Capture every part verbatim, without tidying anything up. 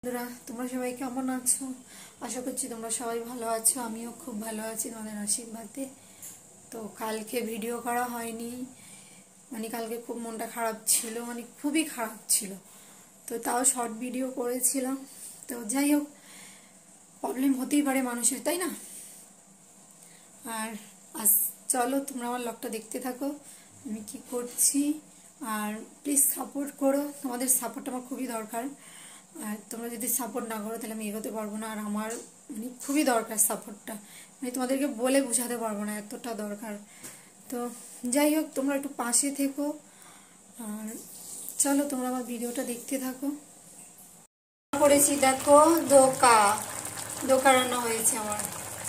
বন্ধুরা, তোমরা সবাই কেমন আছো? আশা করছি তোমরা সবাই ভালো আছো। আমিও খুব ভালো আছি তোমাদের আশীর্বাদে। তো কালকে ভিডিও করা হয়নি, মানে কালকে খুব মনটা খারাপ ছিল, মানে খুবই খারাপ ছিল। তো তাও শর্ট ভিডিও করেছিলাম। তো যাই হোক, প্রবলেম হতেই পারে মানুষের, তাই না? আর আজ চলো তোমরা আমার ব্লগটা দেখতে থাকো, আমি কি করছি। আর প্লিজ সাপোর্ট করো, তোমাদের সাপোর্ট আমার খুবই দরকার। আর তোমরা যদি সাপোর্ট না করো তাহলে আমি এগোতে পারবো না। আর আমার মানে খুবই দরকার সাপোর্টটা, মানে তোমাদেরকে বলে বোঝাতে পারবো না, এতটা দরকার। তো যাই হোক, তোমরা একটু পাশে থেকো। আর চলো তোমরা আমার ভিডিওটা দেখতে থাকো। করেছি দেখো, ধোকা ধোকা রান্না হয়েছে আমার।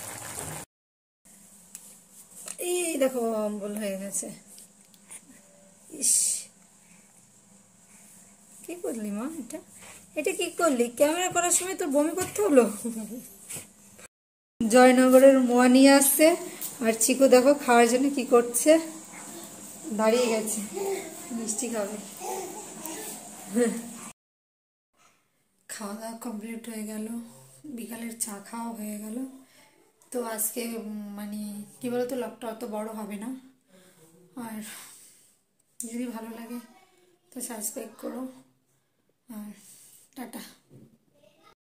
এই দেখো অম্বল হয়ে গেছে। ইস, কি করলি মা? এটা এটা কি করলি? ক্যামেরা করার সময় তোর বমি করতে হলো? জয়নগরের মোয়া নিয়ে আসছে, আর চিকু দেখো খাওয়ার জন্য কি করছে, দাঁড়িয়ে গেছে, মিষ্টি খাবে। খাওয়া দাওয়া কমপ্লিট হয়ে গেল, বিকালের চা খাওয়া হয়ে গেল। তো আজকে মানে কি বলতো, ব্লগটা অত বড় হবে না। আর যদি ভালো লাগে তো সাবস্ক্রাইব করো। আর টাটা।